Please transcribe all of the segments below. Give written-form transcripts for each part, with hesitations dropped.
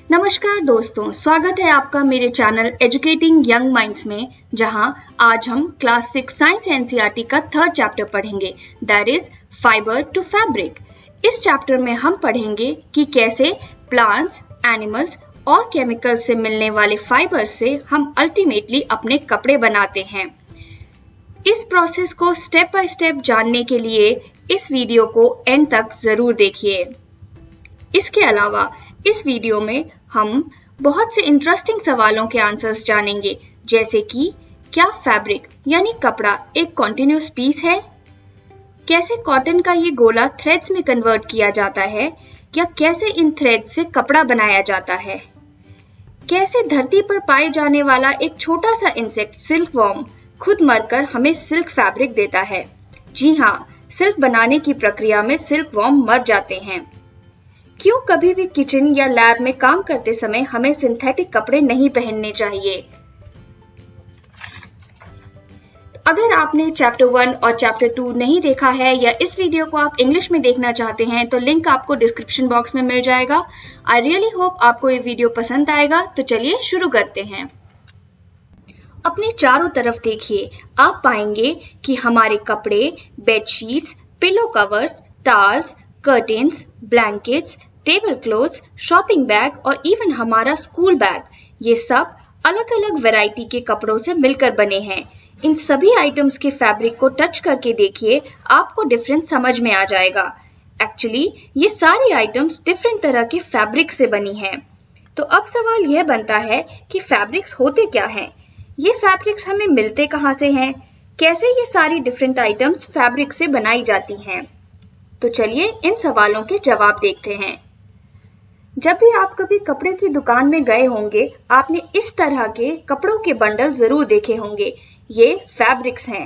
नमस्कार दोस्तों, स्वागत है आपका मेरे चैनल एजुकेटिंग यंग माइंड्स में, जहां आज हम क्लास 6 साइंस एनसीईआरटी का थर्ड चैप्टर पढ़ेंगे, that is fibre to fabric. इस चैप्टर में हम पढ़ेंगे कि कैसे प्लांट्स, एनिमल्स और केमिकल्स से मिलने वाले फाइबर से हम अल्टीमेटली अपने कपड़े बनाते हैं। इस प्रोसेस को स्टेप बाय स्टेप जानने के लिए इस वीडियो को एंड तक जरूर देखिए। इसके अलावा इस वीडियो में हम बहुत से इंटरेस्टिंग सवालों के आंसर्स जानेंगे, जैसे कि क्या फैब्रिक यानी कपड़ा एक कॉन्टिन्यूअस पीस है, कैसे कॉटन का ये गोला थ्रेड्स में कन्वर्ट किया जाता है, या कैसे इन थ्रेड्स से कपड़ा बनाया जाता है, कैसे धरती पर पाए जाने वाला एक छोटा सा इंसेक्ट सिल्क वॉर्म खुद मरकर हमें सिल्क फैब्रिक देता है। जी हाँ, सिल्क बनाने की प्रक्रिया में सिल्क वॉर्म मर जाते हैं। क्यों कभी भी किचन या लैब में काम करते समय हमें सिंथेटिक कपड़े नहीं पहनने चाहिए। अगर आपने चैप्टर 1 और चैप्टर 2 नहीं देखा है या इस वीडियो को आप इंग्लिश में देखना चाहते हैं तो लिंक आपको डिस्क्रिप्शन बॉक्स में मिल जाएगा। आई रियली होप आपको ये वीडियो पसंद आएगा। तो चलिए शुरू करते हैं। अपने चारों तरफ देखिए, आप पाएंगे कि हमारे कपड़े, bedsheets, pillow covers, towels, curtains, blankets, table cloths, shopping bag और इवन हमारा स्कूल बैग, ये सब अलग अलग वैरायटी के कपड़ों से मिलकर बने हैं। इन सभी आइटम्स के फैब्रिक को टच करके देखिए, आपको डिफरेंस समझ में आ जाएगा। एक्चुअली ये सारी आइटम्स डिफरेंट तरह के फैब्रिक से बनी हैं। तो अब सवाल यह बनता है कि फैब्रिक्स होते क्या हैं? ये फैब्रिक्स हमें मिलते कहाँ से हैं? कैसे ये सारी डिफरेंट आइटम्स फैब्रिक से बनाई जाती हैं? तो चलिए इन सवालों के जवाब देखते हैं। जब भी आप कभी कपड़े की दुकान में गए होंगे, आपने इस तरह के कपड़ों के बंडल जरूर देखे होंगे। ये फैब्रिक्स हैं।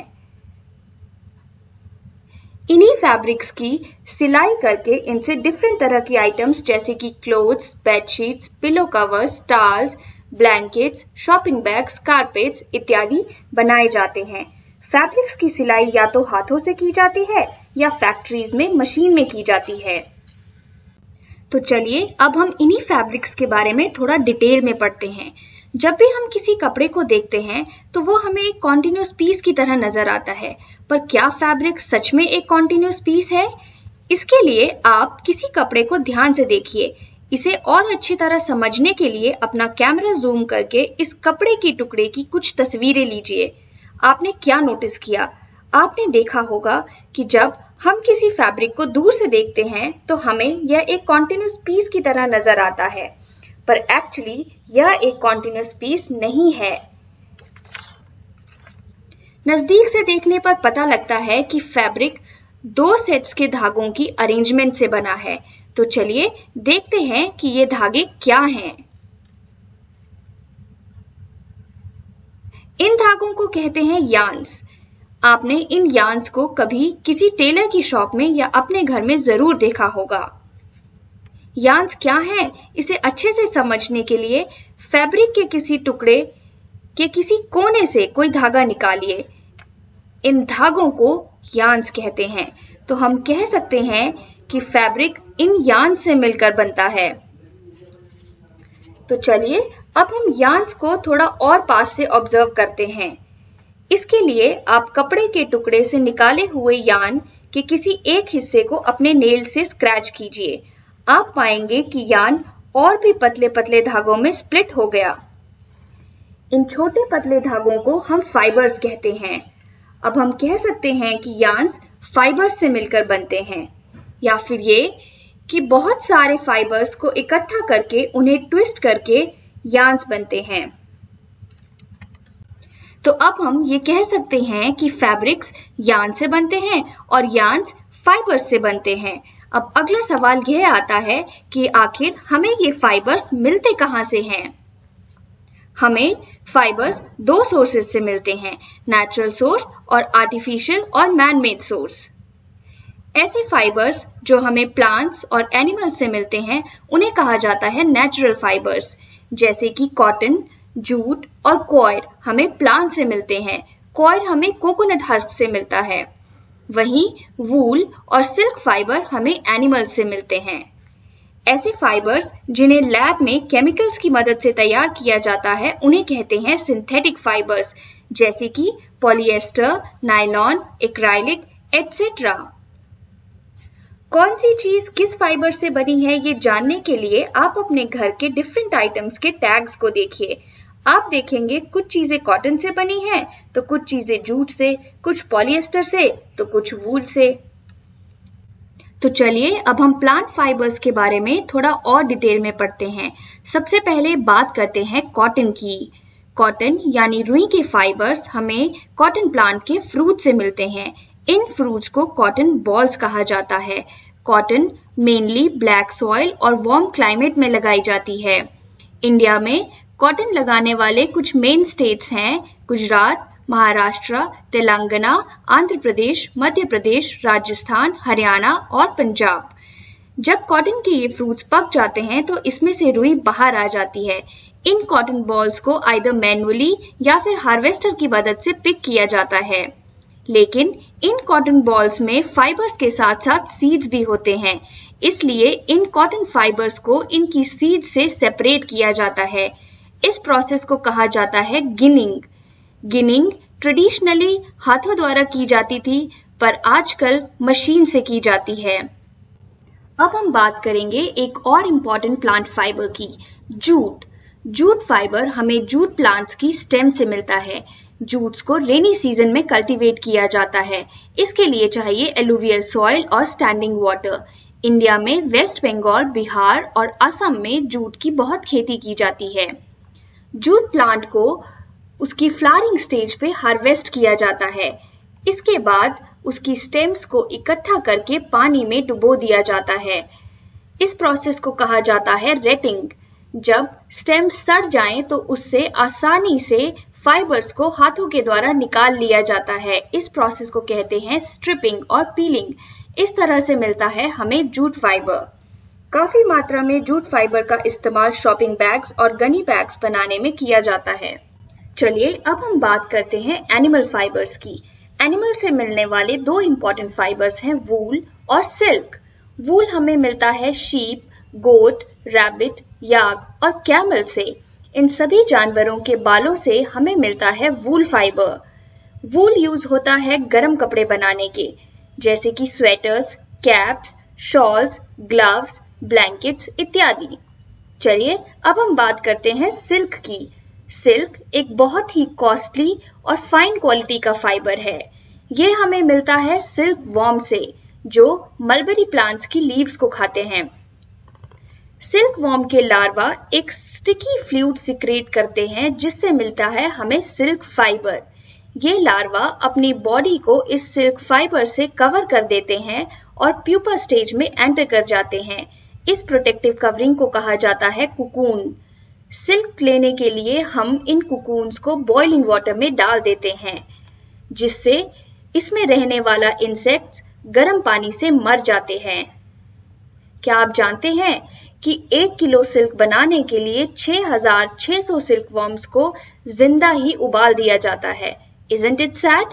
इन्हीं फैब्रिक्स की सिलाई करके इनसे डिफरेंट तरह की आइटम्स जैसे कि clothes, bedsheets, pillow covers, towels, blankets, shopping bags, carpets इत्यादि बनाए जाते हैं। फैब्रिक्स की सिलाई या तो हाथों से की जाती है या फैक्ट्रीज में मशीन में की जाती है। तो चलिए अब हम इन्हीं फैब्रिक्स के बारे में थोड़ा डिटेल में पढ़ते हैं। जब भी हम किसी कपड़े को देखते हैं तो वो हमें एक कॉन्टिन्यूअस पीस की तरह नजर आता है, पर क्या फैब्रिक सच में एक कॉन्टिन्यूअस पीस है? इसके लिए आप किसी कपड़े को ध्यान से देखिए। इसे और अच्छी तरह समझने के लिए अपना कैमरा जूम करके इस कपड़े के टुकड़े की कुछ तस्वीरें लीजिए। आपने क्या नोटिस किया? आपने देखा होगा कि जब हम किसी फैब्रिक को दूर से देखते हैं तो हमें यह एक कॉन्टिन्यूअस पीस की तरह नजर आता है, पर एक्चुअली यह एक कॉन्टिन्यूअस पीस नहीं है। नजदीक से देखने पर पता लगता है कि फैब्रिक 2 सेट्स के धागों की अरेंजमेंट से बना है। तो चलिए देखते हैं कि ये धागे क्या हैं। इन धागों को कहते हैं यार्न्स। आपने इन यार्न्स को कभी किसी टेलर की शॉप में या अपने घर में जरूर देखा होगा। यार्न्स क्या है, इसे अच्छे से समझने के लिए फैब्रिक के किसी टुकड़े के किसी कोने से कोई धागा निकालिए। इन धागों को यार्न्स कहते हैं। तो हम कह सकते हैं कि फैब्रिक इन यार्न्स से मिलकर बनता है। तो चलिए अब हम यार्न्स को थोड़ा और पास से ऑब्जर्व करते हैं। इसके लिए आप कपड़े के टुकड़े से निकाले हुए यार्न के किसी एक हिस्से को अपने नेल से स्क्रैच कीजिए। आप पाएंगे कि यार्न और भी पतले पतले धागों में स्प्लिट हो गया। इन छोटे पतले धागों को हम फाइबर्स कहते हैं। अब हम कह सकते हैं कि यार्न्स फाइबर्स से मिलकर बनते हैं, या फिर ये कि बहुत सारे फाइबर्स को इकट्ठा करके उन्हें ट्विस्ट करके यार्न्स बनते हैं। तो अब हम ये कह सकते हैं कि फैब्रिक्स यार्न से बनते हैं और यार्न्स फाइबर्स से बनते हैं। अब अगला सवाल यह आता है कि आखिर हमें ये फाइबर्स मिलते कहाँ से हैं? हमें फाइबर्स 2 सोर्सेज से मिलते हैं, नेचुरल सोर्स और आर्टिफिशियल और मैन मेड सोर्स। ऐसे फाइबर्स जो हमें प्लांट्स और एनिमल्स से मिलते हैं उन्हें कहा जाता है नेचुरल फाइबर्स, जैसे कि कॉटन, जूट और कॉयर हमें प्लांट से मिलते हैं। कॉयर हमें कोकोनट हस्क से मिलता है। वहीं वूल और सिल्क फाइबर हमें एनिमल्स से मिलते हैं। ऐसे फाइबर्स जिन्हें लैब में केमिकल्स की मदद से तैयार किया जाता है उन्हें कहते हैं सिंथेटिक फाइबर्स, जैसे कि पॉलिएस्टर, नायलॉन, एक्राइलिक एटसेट्रा। कौन सी चीज किस फाइबर से बनी है ये जानने के लिए आप अपने घर के डिफरेंट आइटम्स के टैग्स को देखिए। आप देखेंगे कुछ चीजें कॉटन से बनी हैं, तो कुछ चीजें जूट से, कुछ पॉलिएस्टर से, तो कुछ वूल से। तो चलिए अब हम प्लांट फाइबर्स के बारे में थोड़ा और डिटेल में पढ़ते हैं। सबसे पहले बात करते हैं कॉटन की। कॉटन यानी रुई के फाइबर्स हमें कॉटन प्लांट के फ्रूट से मिलते हैं। इन फ्रूट्स को कॉटन बॉल्स कहा जाता है। कॉटन मेनली ब्लैक सॉइल और वार्म क्लाइमेट में लगाई जाती है। इंडिया में कॉटन लगाने वाले कुछ मेन स्टेट्स हैं गुजरात, महाराष्ट्र, तेलंगाना, आंध्र प्रदेश, मध्य प्रदेश, राजस्थान, हरियाणा और पंजाब। जब कॉटन के ये फ्रूट्स पक जाते हैं तो इसमें से रुई बाहर आ जाती है। इन कॉटन बॉल्स को आइदर मैन्युअली या फिर हार्वेस्टर की मदद से पिक किया जाता है। लेकिन इन कॉटन बॉल्स में फाइबर्स के साथ साथ सीड्स भी होते हैं, इसलिए इन कॉटन फाइबर्स को इनकी सीड्स से सेपरेट किया जाता है। इस प्रोसेस को कहा जाता है गिनिंग। गिनिंग ट्रेडिशनली हाथों द्वारा की जाती थी, पर आजकल मशीन से की जाती है। अब हम बात करेंगे एक और इम्पॉर्टेंट प्लांट फाइबर की, जूट। जूट फाइबर हमें जूट प्लांट्स की स्टेम से मिलता है। जूट्स को रेनी सीजन में कल्टीवेट किया जाता है। इसके लिए चाहिए एलुवियल सॉइल और स्टैंडिंग वाटर। इंडिया में वेस्ट बंगाल, बिहार और असम में जूट की बहुत खेती की जाती है। जूट प्लांट को उसकी फ्लावरिंग स्टेज पे हार्वेस्ट किया जाता है। इसके बाद उसकी स्टेम्स को इकट्ठा करके पानी में डुबो दिया जाता है। इस प्रोसेस को कहा जाता है रेटिंग। जब स्टेम्स सड़ जाएं तो उससे आसानी से फाइबर्स को हाथों के द्वारा निकाल लिया जाता है। इस प्रोसेस को कहते हैं स्ट्रिपिंग और पीलिंग। इस तरह से मिलता है हमें जूट फाइबर। काफी मात्रा में जूट फाइबर का इस्तेमाल शॉपिंग बैग्स और गनी बैग्स बनाने में किया जाता है। चलिए अब हम बात करते हैं एनिमल फाइबर्स की। एनिमल से मिलने वाले दो इंपॉर्टेंट फाइबर्स हैं वूल और सिल्क। वूल हमें मिलता है शीप, गोट, रैबिट, याक और कैमल से। इन सभी जानवरों के बालों से हमें मिलता है वूल फाइबर। वूल यूज होता है गर्म कपड़े बनाने के, जैसे कि sweaters, caps, shawls, gloves, blankets इत्यादि। चलिए अब हम बात करते हैं सिल्क की। सिल्क एक बहुत ही कॉस्टली और फाइन क्वालिटी का फाइबर है। ये हमें मिलता है सिल्क वॉर्म से, जो मलबेरी प्लांट्स की लीव्स को खाते हैं। सिल्क वॉर्म के लार्वा एक स्टिकी फ्लूइड सिक्रेट करते हैं, जिससे मिलता है हमें सिल्क फाइबर। ये लार्वा अपनी बॉडी को इस सिल्क फाइबर से कवर कर देते हैं और प्यूपा स्टेज में एंटर कर जाते हैं। इस प्रोटेक्टिव कवरिंग को कहा जाता है कुकून। सिल्क लेने के लिए हम इन कुकून्स को बॉइलिंग वाटर में डाल देते हैं, जिससे इसमें रहने वाला इंसेक्ट्स गर्म पानी से मर जाते हैं। क्या आप जानते हैं कि 1 किलो सिल्क बनाने के लिए 6600 सिल्क वर्म्स को जिंदा ही उबाल दिया जाता है। Isn't it sad?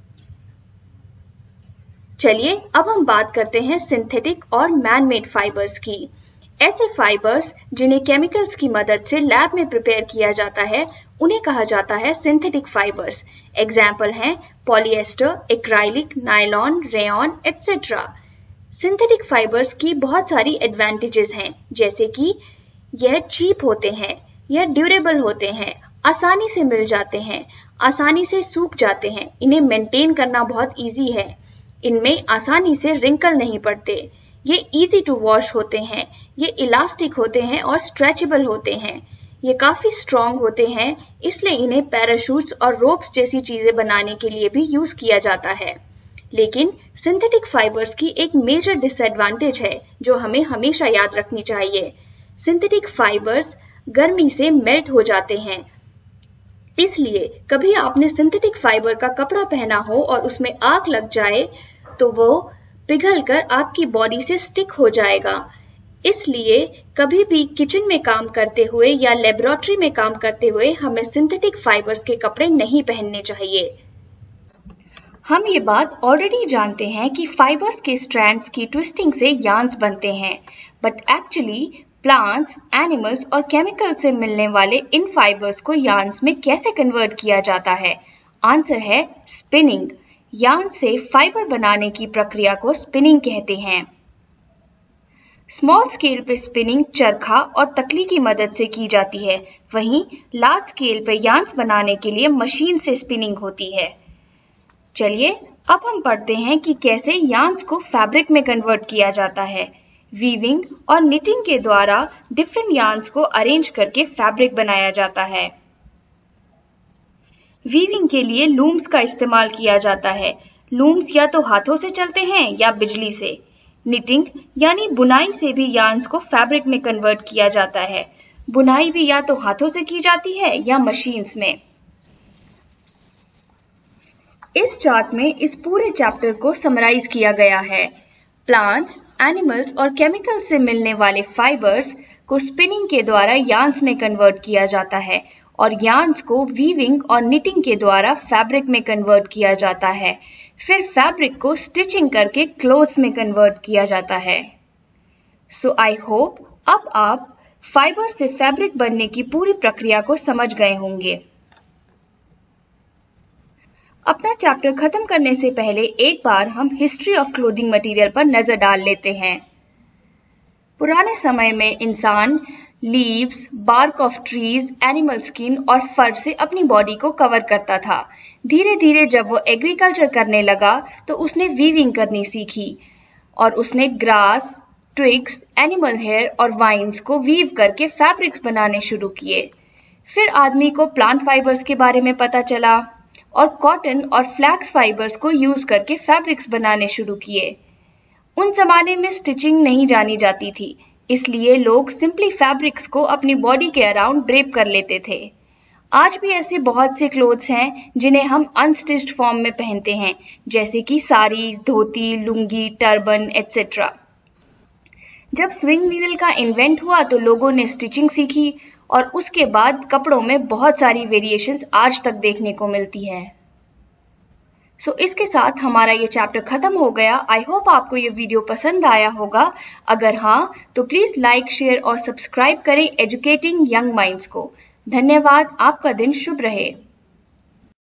चलिए अब हम बात करते हैं सिंथेटिक और मैन-मेड फाइबर्स की। ऐसे फाइबर्स जिन्हें केमिकल्स की मदद से लैब में प्रिपेयर किया जाता है, उन्हें कहा जाता है सिंथेटिक फाइबर्स। एग्जाम्पल हैं polyester, acrylic, nylon, rayon etcetera. Synthetic fibres की बहुत सारी एडवांटेजेस हैं, जैसे कि यह चीप होते हैं, यह ड्यूरेबल होते हैं, आसानी से मिल जाते हैं, आसानी से सूख जाते हैं, इन्हें मेंटेन करना बहुत इजी है, इनमें आसानी से रिंकल नहीं पड़ते, ये इजी टू वॉश होते हैं, ये इलास्टिक होते हैं और स्ट्रेचेबल होते हैं, ये काफी स्ट्रॉन्ग होते हैं, इसलिए इन्हें पैराशूट्स और रोप्स जैसी चीजें बनाने के लिए भी यूज किया जाता है। लेकिन सिंथेटिक फाइबर्स की एक मेजर डिसएडवांटेज है जो हमें हमेशा याद रखनी चाहिए। सिंथेटिक फाइबर्स गर्मी से मेल्ट हो जाते हैं, इसलिए कभी आपने सिंथेटिक फाइबर का कपड़ा पहना हो और उसमें आग लग जाए तो वो पिघलकर आपकी बॉडी से स्टिक हो जाएगा। इसलिए कभी भी किचन में काम करते हुए या लेबोरेटरी में काम करते हुए हमें सिंथेटिक फाइबर्स के कपड़े नहीं पहनने चाहिए। हम ये बात ऑलरेडी जानते हैं कि फाइबर्स के स्ट्रैंड्स की ट्विस्टिंग से यार्न्स बनते हैं, बट एक्चुअली प्लांट्स, एनिमल्स और केमिकल से मिलने वाले इन फाइबर्स को यार्न्स में कैसे कन्वर्ट किया जाता है? आंसर है स्पिनिंग। यार्न से फाइबर बनाने की प्रक्रिया को स्पिनिंग कहते हैं। स्मॉल स्केल पे स्पिनिंग चरखा और तकली की मदद से की जाती है, वहीं लार्ज स्केल पे यार्न्स बनाने के लिए मशीन से स्पिनिंग होती है। चलिए अब हम पढ़ते हैं कि कैसे यार्न्स को फैब्रिक में कन्वर्ट किया जाता है। वीविंग और निटिंग के द्वारा डिफरेंट यार्न्स को अरेंज करके फैब्रिक बनाया जाता है। वीविंग के लिए लूम्स का इस्तेमाल किया जाता है। लूम्स या तो हाथों से चलते हैं या बिजली से। निटिंग यानी बुनाई से भी यार्न्स को फैब्रिक में कन्वर्ट किया जाता है। बुनाई भी या तो हाथों से की जाती है या मशीन्स में। इस चार्ट में इस पूरे चैप्टर को समराइज किया गया है। प्लांट्स, एनिमल्स और केमिकल से मिलने वाले फाइबर्स को स्पिनिंग के द्वारा यार्न्स में कन्वर्ट किया जाता है और यार्न्स को वीविंग और निटिंग के द्वारा फैब्रिक में कन्वर्ट किया जाता है। फिर फैब्रिक को स्टिचिंग करके क्लोथ्स में कन्वर्ट किया जाता है। सो आई होप अब आप फाइबर से फैब्रिक बनने की पूरी प्रक्रिया को समझ गए होंगे। अपना चैप्टर खत्म करने से पहले एक बार हम हिस्ट्री ऑफ क्लोथिंग मटेरियल पर नजर डाल लेते हैं। पुराने समय में इंसान leaves, bark of trees, animal skin और फर से अपनी बॉडी को कवर करता था। धीरे धीरे जब वो एग्रीकल्चर करने लगा तो उसने वीविंग करनी सीखी और उसने ग्रास, ट्विग्स, एनिमल हेयर और वाइन्स को वीव करके फैब्रिक्स बनाने शुरू किए। फिर आदमी को प्लांट फाइबर्स के बारे में पता चला और कॉटन और फ्लैक्स फाइबर्स को यूज करके फैब्रिक्स बनाने शुरू किए। उन जमाने में स्टिचिंग नहीं जानी जाती थी, इसलिए लोग सिंपली फैब्रिक्स को अपनी बॉडी के अराउंड ड्रेप कर लेते थे। आज भी ऐसे बहुत से क्लोथ्स हैं जिन्हें हम अनस्टिच्ड फॉर्म में पहनते हैं, जैसे कि साड़ी, धोती, लुंगी, टर्बन एटसेट्रा। जब स्विंग नीडल का इन्वेंट हुआ तो लोगों ने स्टिचिंग सीखी और उसके बाद कपड़ों में बहुत सारी वेरिएशंस आज तक देखने को मिलती है। सो इसके साथ हमारा ये चैप्टर खत्म हो गया। आई होप आपको ये वीडियो पसंद आया होगा। अगर हाँ तो प्लीज लाइक, शेयर और सब्सक्राइब करें एजुकेटिंग यंग माइंड्स को। धन्यवाद। आपका दिन शुभ रहे।